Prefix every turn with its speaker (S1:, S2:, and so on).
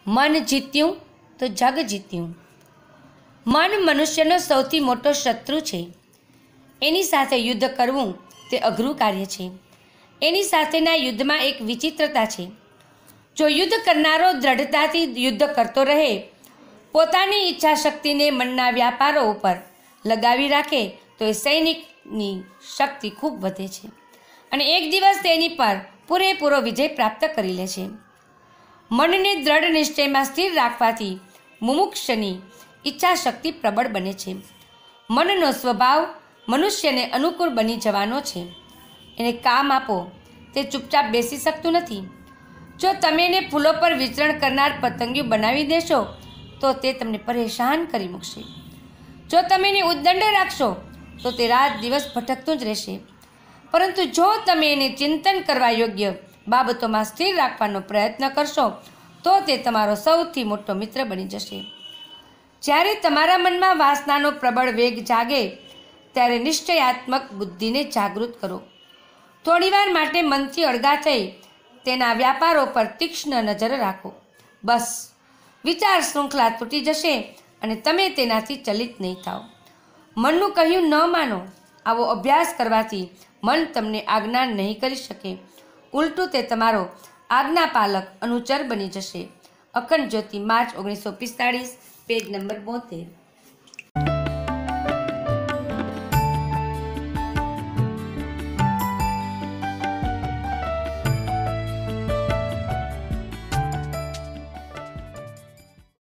S1: મન જીત્યું તો જગ જીત્યું. મન મનુષ્યનો સૌથી મોટો શત્રુ છે. એની સાથે યુદ્ધ કરવું તે અઘરું કાર્ય છે. એની સાથેના યુદ્ધમાં એક વિચિત્રતા છે. જો યુદ્ધ કરનારો દ્રઢતાથી યુદ્ધ કરતો રહે, પોતાની ઈચ્છાશક્તિને મનના વ્યાપારો ઉપર લગાવી રાખે, તો એ સૈનિકની શક્તિ ખૂબ વધે છે અને એક દિવસ તેની પર પૂરેપૂરો વિજય પ્રાપ્ત કરી લે છે. મનને દ્રઢ નિશ્ચયમાં સ્થિર રાખવાથી મુમુક્ષની ઈચ્છાશક્તિ પ્રબળ બને છે. મનનો સ્વભાવ મનુષ્યને અનુકૂળ બની જવાનો છે. એને કામ આપો, તે ચૂપચાપ બેસી શકતું નથી. જો તમે એને ફૂલો પર વિચરણ કરનાર પતંગિયું બનાવી દેશો, તો તે તમને પરેશાન કરી મૂકશે. જો તમે એને ઉદ્દંડ રાખશો, તો તે રાત દિવસ ભટકતું જ રહેશે. પરંતુ જો તમે એને ચિંતન કરવા યોગ્ય બાબતોમાં સ્થિર રાખવાનો પ્રયત્ન કરશો, તો તે તમારો સૌથી મોટો મિત્ર બની જશે. જ્યારે તમારા મનમાં વાસનાનો પ્રબળ વેગ જાગે, ત્યારે નિશ્ચયાત્મક બુદ્ધિને જાગૃત કરો. થોડીવાર માટે મનથી અળગા થઈ તેના વ્યાપારો પર તીક્ષ્ણ નજર રાખો. બસ, વિચાર શૃંખલા તૂટી જશે અને તમે તેનાથી ચલિત નહીં થાઓ. મનનું કહ્યું ન માનો. આવો અભ્યાસ કરવાથી મન તમને આજ્ઞા નહીં કરી શકે. ઉલટું તે તમારો આજ્ઞાપાલક અનુચર બની જશે. અખંડ જ્યોતિ, માર્ચ 1945, પેજ નંબર 72.